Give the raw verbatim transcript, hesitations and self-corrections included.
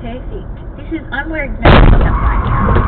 perfect. This is, I'm wearing nothing on that right now.